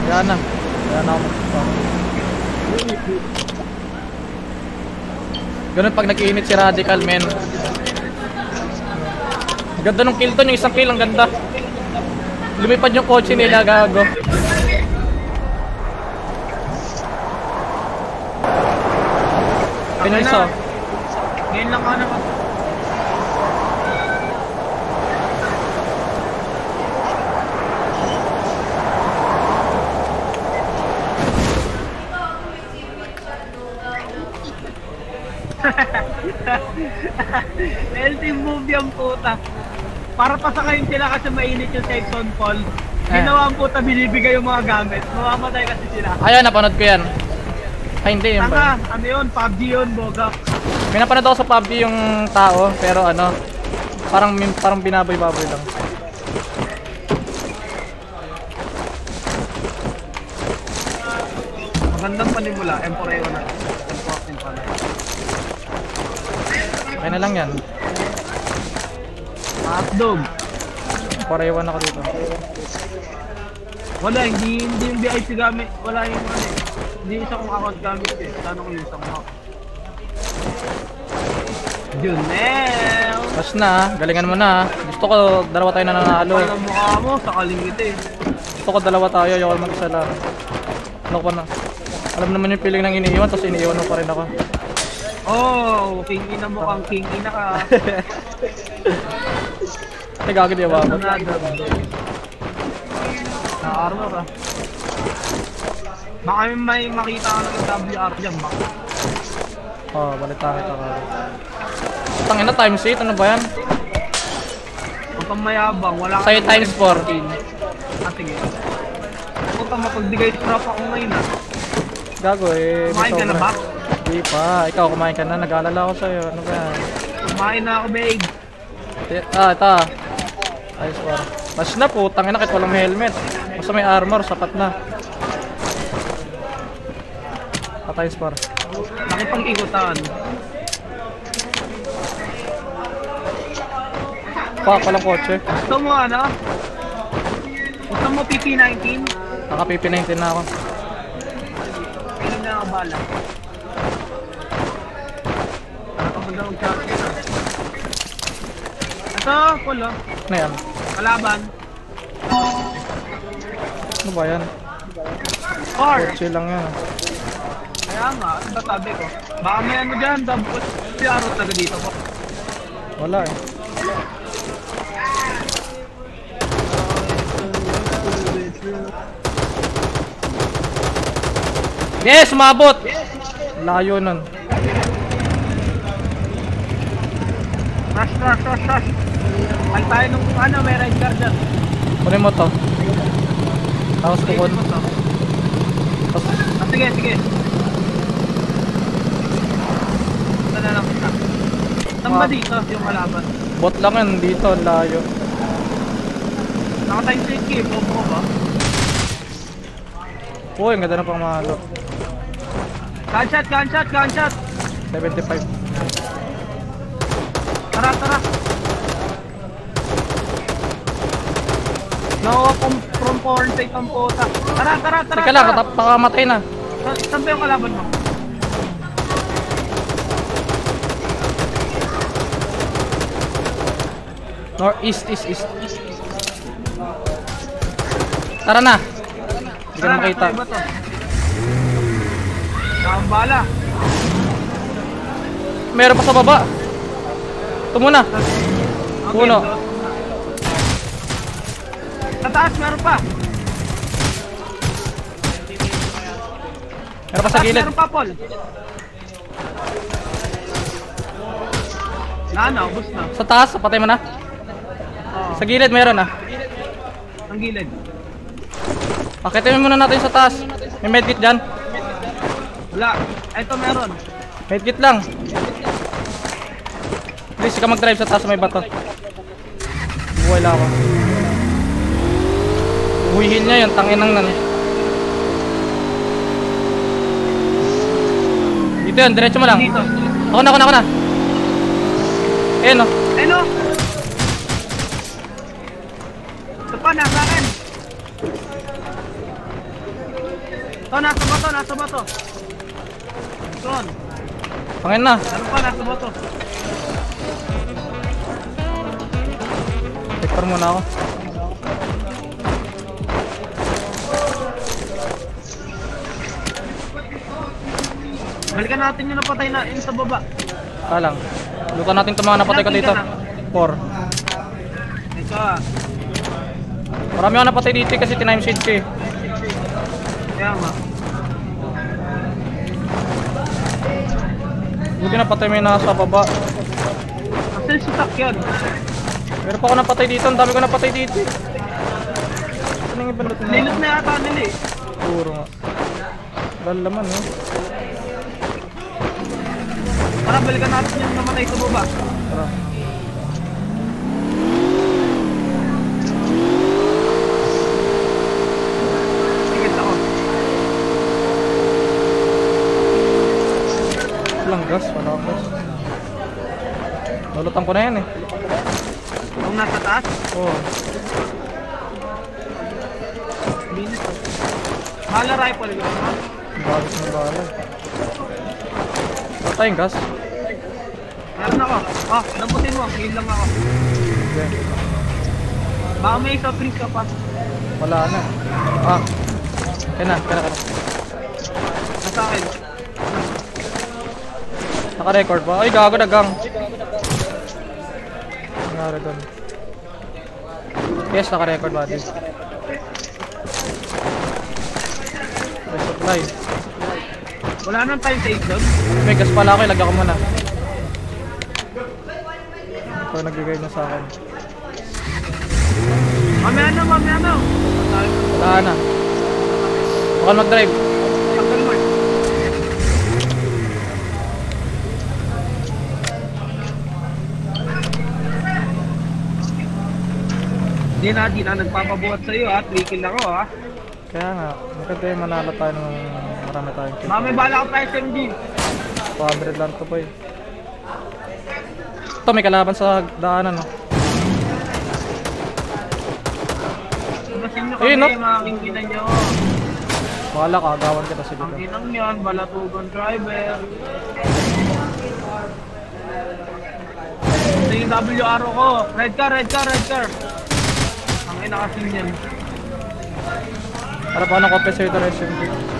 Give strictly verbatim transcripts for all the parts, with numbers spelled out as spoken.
Kaya na. Kaya na ako magpunta. Ganun pag nag-iinit si Radical, men. Ganda ng kill doon, yung isang kill, ang ganda. Lumipad yung kotse nila, gago. Pinisa. Ngayon lang ka naman. L T movie ang puta. Para pasakayin sila kasi mainit yung section fall. Ginawa ang puta, binibigay yung mga gamit. Mamamatay kasi sila. Ayan, napanood ko yan. Ay, hindi yun Tanga, ba? ano yun? P U B G yun, boga. May napanood ako sa P U B G yung tao, pero ano, parang parang binaboy-baboy lang. Magandang panimula, Emporeo na. Emporeo pa na. Okay na lang yan. Hotdog. Parewan ako dito. Wala, hindi, hindi yung V I P gamit. Wala yung ano eh. Hindi isa kong account gamit eh. Sana ko yung isang account. Junel! Mas na, galingan mo na. Gusto ko dalawa tayo na nanalo. Ang mukha mo, sakaling kita eh. Gusto ko dalawa tayo, ayoko mag-isa lang. Ano ko na? Alam naman yung feeling ng iniiwan, tapos iniiwan mo pa rin ako. Oh, king ina mo kang king ina ka. Ay, gagawin di ba? Na-armor ka. Baka may makita ka ng W R dyan, baka. Oo, oh, balita kita ka. Tangina, times eight, ano ba yan? Huwag kang mayabang, wala ka. Sa'yo times fourteen. Ah, sige. Huwag kang mapagbigay strap ako ngayon ah. Gago eh. Kumain ka na ba? Hindi pa. Ikaw, kumain ka na. Nag-aalala ako sa'yo. Ano ba yan? Kumain na ako, babe. Ah, ito. Ayos pa. Mas na po, tangina kahit walang helmet. Basta may armor, sapat na. Patay spar. Nakipag-ikutan. Fuck, walang kotse. Gusto mo ano? Gusto mo P P nineteen? Naka-P P nineteen na ako. Hindi na ako bala. Nakapag daw charge na. Ito, pulo. Ano yan? Kalaban. Ano ba yan? Or, Kotse lang yan. kaya nga, ano ba sabi ko? Baka may ano dyan, double arrow taga dito ko. Wala eh. Yes, umabot! Layo nun. Rush, rush, rush, rush. Al tayo nung ano, may red guard dyan. Kunin mo to. Tapos tukod. Sige, to. Tapos, Ah, sige, sige. Ito na lang kita. Saan ba Ah. dito yung kalaban? bot lang yan dito, layo. Nakatime sa escape, bomb mo ba? Uy, ang ganda na pang mahalo. Gunshot, gunshot, gunshot! seventy-five. Tara, tara! Nakuha from, from porn site ang puta. Tara, tara, tara! Teka lang, katap pakamatay na. Sa- Saan ba yung kalaban mo? North, east, east, east. Tara na. Hindi ka na makita. Iba to. Nakambala. Meron pa sa baba. Ito muna. Okay, Puno. so- Sa taas meron pa. Meron pa sa Taas gilid. meron pa, Paul. Na, na, ubos na. Sa taas, patay mo na. Oo, Sa gilid meron ah. ang gilid. Pakitin muna natin sa taas. May medkit dyan. Wala. Ito meron. Medkit lang. Please, ka mag-drive sa taas may bato. Buhay lang ako. Uwihin niya yun, tangin ng nan. Dito yun, diretso mo lang. Dito. Ako na, ako na, ako na. Ayun o. Ano? Ito pa, nasa akin. To, nasa bato, nasa bato. Son, Pangin na. ano pa, nasa bato. Tektor muna ako. Balikan natin yung napatay na yung sa baba. Ka lang. Lutan natin itong mga napatay ko dito. four. Ito ah. Marami ako napatay dito kasi tinime shade ko eh. Kaya nga. Buti napatay mo yung nasa baba. Kasi sutak yun. Meron pa ako napatay dito. Ang dami ko napatay dito eh. Ano yung ibang lutin na? Nilot na yata nila eh. Puro nga. Dahil laman eh. Para balikan natin yung namatay sa baba. Tara. Sige, ako. Walang gas. Wala akong gas. Lulutan ko na yan eh. Kung nasa taas, Oo. minutes. Hala rifle yun, ha? Bagos na bala. Wala tayong gas. Meron ako. Oh, damputin mo. Heal lang ako. Okay. Baka may soft drinks ka pa. Wala na. Ah. Kaya na. Kaya na. Nasa akin. Naka-record ba? Ay, gago dagang. Nangyari doon. Yes, naka-record ba? May supply. Wala nang time save doon. May gas pala ako. Ilagyan ko muna. Ito nagbigay na sa akin. Mamaya na, mamaya na. Wala na. Baka mag-drive. Takal mo. Di na, di na nagpapabuhat sa'yo ha. three kill ako ha. Kaya nga. Maganda yung manalo tayo ng marami tayong kill. Mamay bala ko pa S M G. two hundred lang to boy. Ito may kalaban sa daanan no. Basin nyo Ayun, kami, no? makikita nyo. Bakala ka, agawan kita sige Ang ka. inang yan, balatugan driver. Ito yung W R O ko. Red car, red car, red car. Ang ina kasi yan. Para pa ng compensator S M G.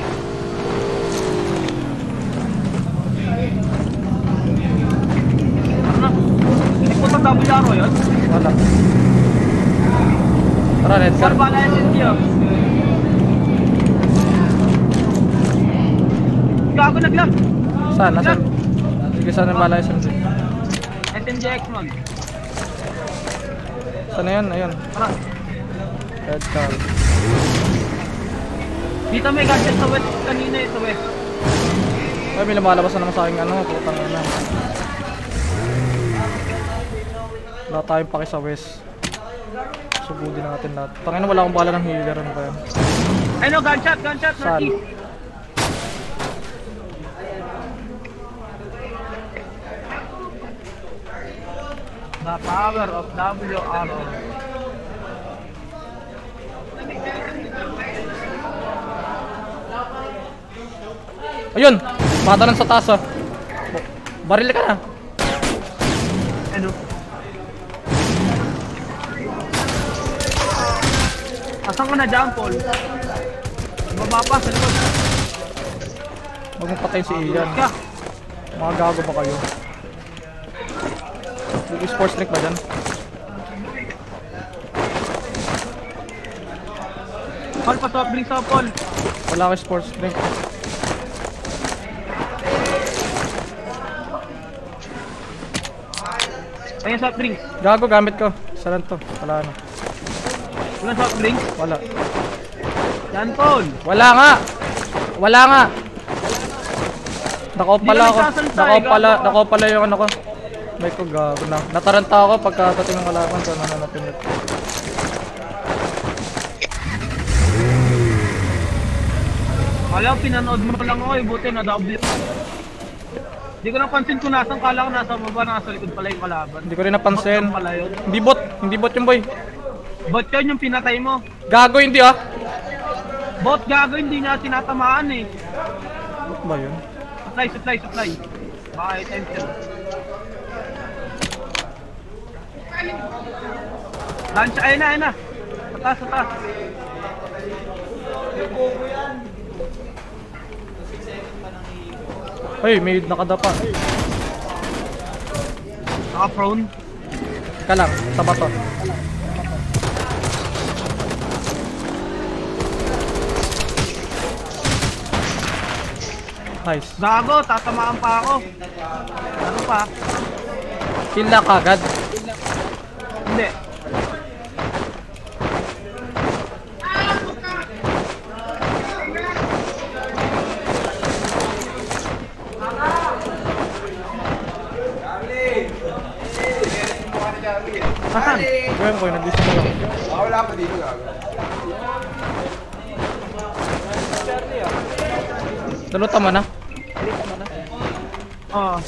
Ano? Hindi po ito W R O yun? Wala. Tara, red car. Saan bala S M G oh? Gago naglag! Saan? Nasaan? Sige, saan yung bala S M G? S M G X-Mon. Saan na yun? Ayun. Tara. Red car. Dito may gadget sa west kanina eh, sa west. Ay, may lumalabas na naman sa aking ano. Putang ina. Wala tayong paki sa west. Subudin natin lahat. Tangina, wala akong bala ng healer. Ano ba yan? Ay no, gunshot, gunshot, Saan? northeast. The power of W R O. Ayun! Matanan sa taas ah. Baril ka na. Ano? Asan ka na dyan, Paul? Baba pa, sa likod. Huwag mong patayin si Ian. Ka. Mga gago ba kayo? Yung sports drink ba dyan? Paul, pa-top drinks ako, Paul. Wala akong sports drink. Ayan, soft drinks. Gago, gamit ko. Isa lang to. Wala na. Ayan, soft drinks. Wala. Yan, Paul. Wala nga! Wala nga! Nako pala ako. Nako pala, nako pala yung ano ko. May ko gago na. Nataranta ako pagkatating ng kalaban ko na napinit. Kala ko pinanood mo lang ako eh, buti na W. Hindi ko napansin kung nasan, kala ko nasa baba, nasa likod pala yung kalaban. Hindi ko rin napansin. Bot lang pala yun. Hindi bot. Hindi bot yung boy. Bot yun yung pinatay mo. Gago hindi ah. Bot gago, hindi niya tinatamaan eh. Ba't ba yun? Supply, supply, supply. Baka attention. Launch, ayun na, ayun na. Sa taas, sa taas. Ay, may nakadapa. Naka-prone. Ka lang, sa bato. Nice. Gago, tatamaan pa ako. Ano pa? Kill na kagad. Hindi. Asan? Gawin ko yun, nag-list ko lang. Ah, wala pa dito gago. Dalutan mo na. Oo.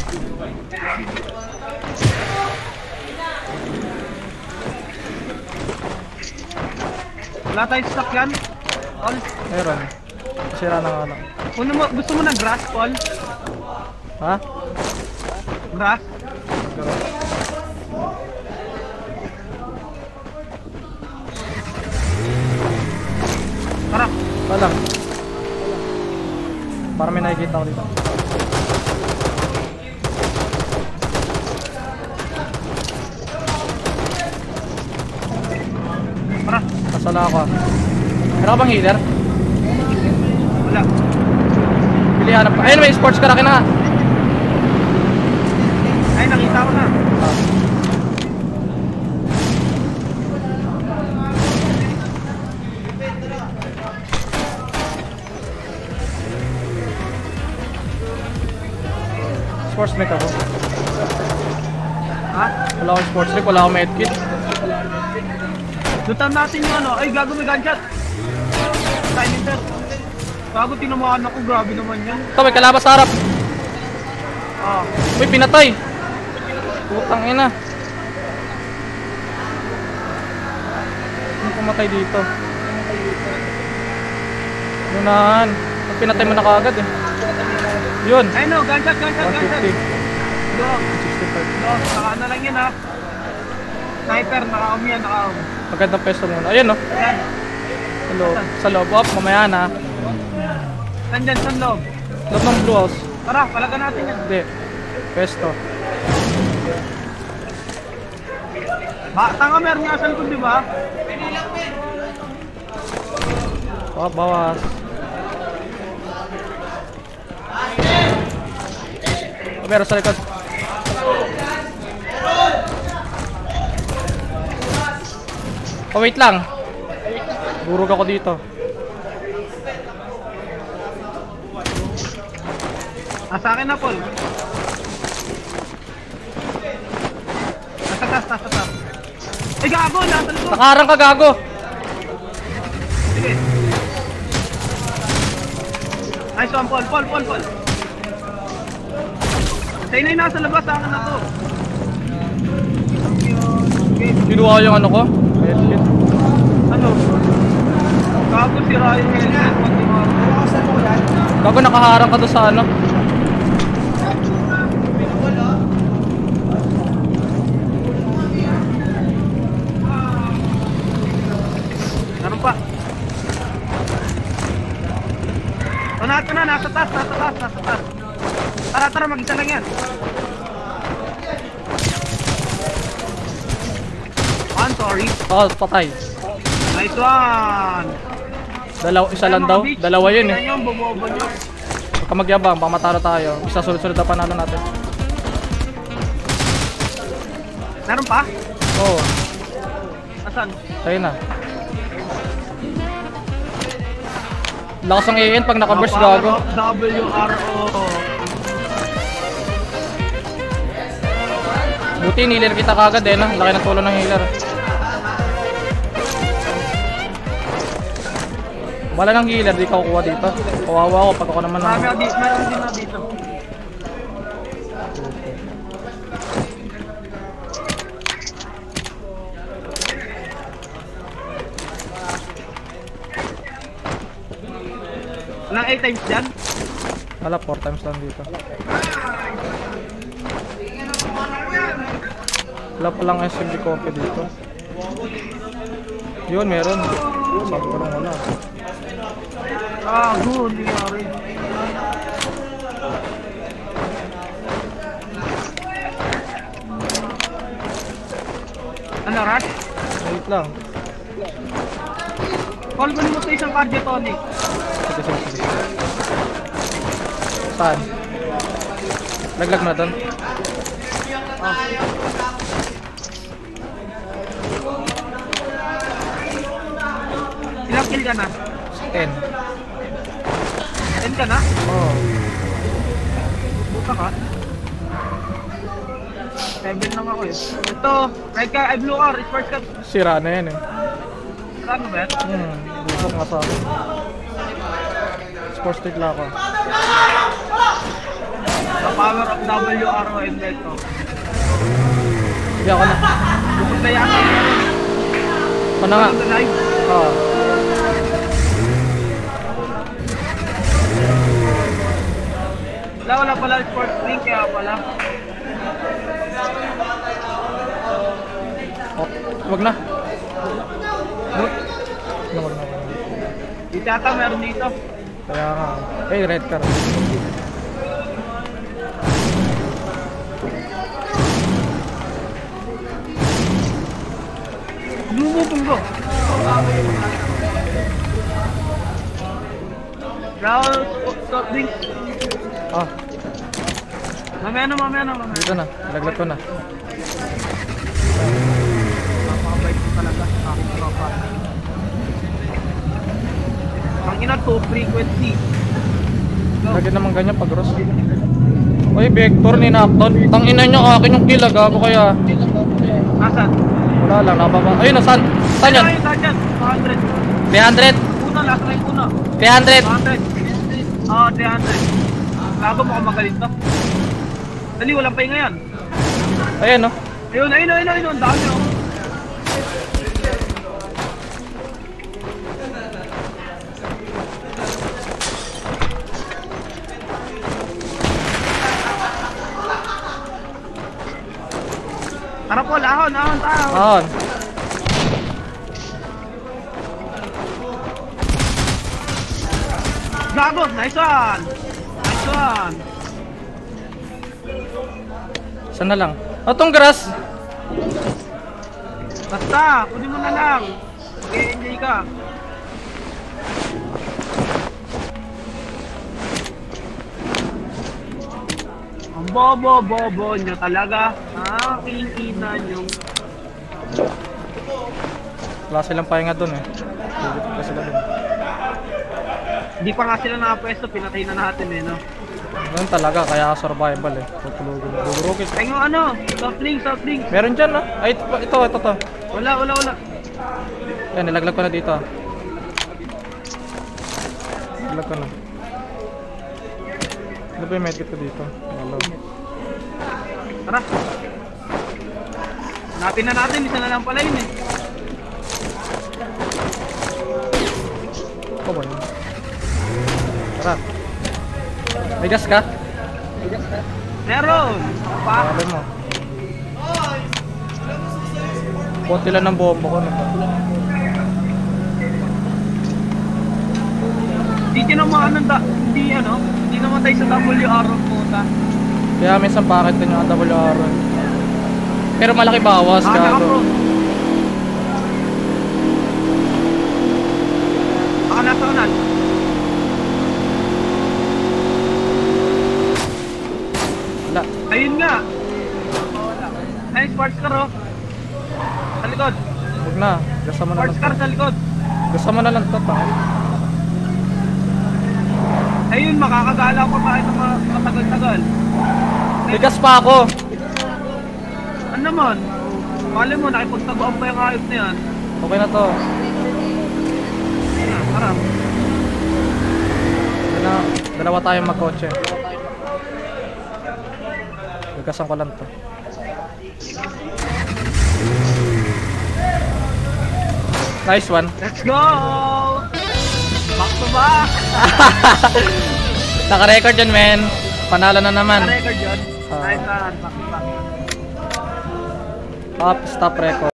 Wala tayong stock yan? Paul? Meron. Sira na nga lang. Una mo, gusto mo ng grass, Paul? Ha? Grass? Tara. Walang. Para may nakikita ko dito. Tara. Kasala ako. Meron ka bang healer? Wala. Pili hanap ka. Ayun, may sports car akin na. Ay, nakita ko na. Ah. Sports mech ako. Ha? Wala akong sports mech, wala akong medkit. Lutan natin yung ano. Ay, gago may gunshot. Silencer. Gago, tinamaan ako. Grabe naman yan. Ito, may kalabas sa harap. Ah. Uy, pinatay. Putang ina. Ano pumatay dito? Lunahan. Pag pinatay mo na kaagad eh. Yun. Ay no, gunshot, gunshot, one gunshot. fifty. Dog. sixty-five. Dog, naka ano lang yan ha. Sniper, naka-om yan, naka-om. Magandang pesto muna. Ayun no. Yan. Sa loob. Sa loob. Op, mamaya na. Nandyan sa loob. Loob ng blue house. Tara, palagan natin yan. Hindi. Pesto. Ba, tanga meron nga sa likod, di ba? Oh, bawas. Oh, meron sa likod. Oh, wait lang. Durog ako dito. Ah, sa akin na, Paul. Nasa taas, nasa taas. Ay, gago, nasa likod. Nakaharang ka, gago. Sige. Nice one, Paul, Paul, Paul, Paul. Tayo na yung nasa labas, sa akin na to. Okay. Kinuha yung ano ko. Medkit. Ano? Gago, sira yung helmet. Pati mga... Gago, nakaharang ka doon sa ano. Meron pa. O, nato na, nasa taas, nasa taas, nasa taas. Tara, tara, mag-isa lang yan. One, sorry. Oh, patay. Nice one. Dalaw, isa lang daw. Dalawa yun eh. Yan yung bumobo nyo. Huwag ka magyabang, baka matalo tayo. Isa sunod-sunod na panalo natin. Meron pa? Oo, oh, Asan? tayo na. Lakas ang A N pag naka-burst, gago. W R O. Buti nilir kita kagad eh, no? Laki ng tulong ng healer. Wala nang healer, di ka kukuha dito. Kawawa ako pag ako naman Marami ang... ako dito, mayroon din na dito. Walang eight times dyan? Wala, four times lang dito. Wala palang S M G copy dito. Yun, meron. Sabi ko lang wala. Ah, good. Hindi nga rin. Ano, Rat? Wait lang. Call ko mo sa isang cardio tonic. Sige, sige, sige. Saan? Laglag na doon. Oh. Ilang kill ka na? ten. ten ka na? Oo. Oh. Buka ka? seven lang ako eh. Ito, right ka, I blue R, is first cut. Sira na yan eh. Saan ba yan? Hmm, busok nga sa akin. Sports stick lang ako. The power of W R O and Beto. Hindi ako na. Bukod na yata yan. Ako na nga. Ano na live? Oo. Wala, wala pala sports link kaya pala. Oh, wag na. Wag na, wag na. Di tata meron dito. Kaya nga. Eh, red car. Lumupong ko. Brown soft drinks. Ah, Mamaya na, mamaya na, mamaya. dito na. Laglag ko na. Napakabait ko talaga sa aking tropa. Ang ina to, frequency. Go. Lagi naman ganyan pag Ross. Uy, Vector ni Nakton. Tang ina niya akin yung kill, gago kaya. Nasaan? Wala lang, nababa. Ayun, nasaan? Saan yan? Ayun, saan yan? two hundred. three hundred? Puno, last na yung puno. three hundred? two hundred. Oo, three hundred. Lago mo kung magaling to. Dali, walang pahinga yan. Ayun, no? Ayun, ayun, ayun, ayun, ang dami oh. Tara po, ahon, ahon, ahon. Ahon. Gago, nice one. Nice one. Saan na lang? Oh, tong grass. Basta, kunin mo na lang. Mag-i-enjoy ka. Ang bobo-bobo nyo talaga. Aking ina nyo. Wala silang pahinga dun eh. Dito pa sila dun. Hindi pa nga sila nakapwesto, pinatay na natin eh, no? Ganun talaga, kaya survival eh. Tutulugin. Gugurukit. Ay nga ano, soft drink, soft drink. Meron dyan, no? Ay, ito, ito, ito, ito. Wala, wala, wala. Yan, nilaglag ko na dito. ah. Nilaglag ko na. Ano ba yung medkit ko dito? Hello. Tara. Hanapin na natin, isa na lang pala yun eh. Ako ba yun? Tara. May gas ka? Meron! Pa! Alam mo. Konti lang ng bomba ko na. Hindi tinamaan ng da... Hindi ano? Hindi naman tayo sa W R O puta. Kaya minsan bakit din yung W R O. Pero malaki bawas Ah, ka. naka-pro. Baka nasa unan. Wala. Ayun nga! Wala. Nice, sparks car oh. Sa likod. Huwag na. Gasa mo na lang. Sparks car sa likod. Gasa mo na lang ito. Ayun, makakagala ko pa ito matagal-tagal. May gas pa ako. Ano naman? Mali mo, nakipagtaguan pa yung hayop na yan. Okay na to. Ah, tara. Dala, dalawa tayong magkotse. Gagasan ko lang to. Nice one. Let's go! Back to back! Naka-record yun, men. Panalo na naman. Record yun. Ah. Ay, saan? Bakit, bakit? Stop, stop record.